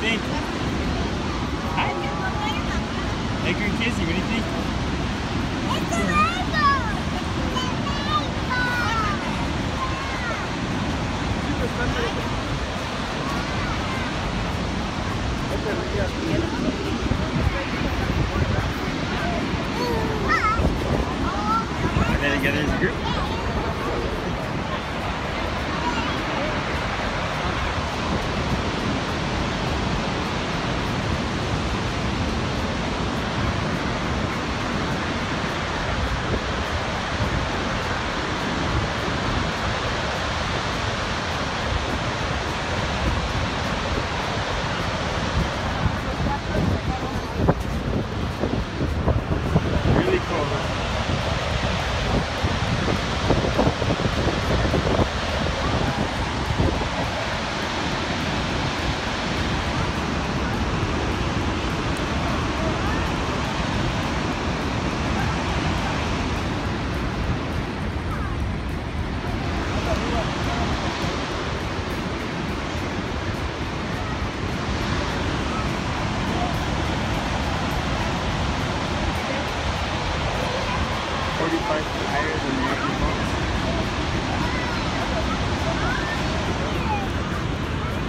think? Hi. Edgar and Kizzy, what do you think? It's a rainbow! Are they together as a group? Really cool. Higher than the Yankee folks.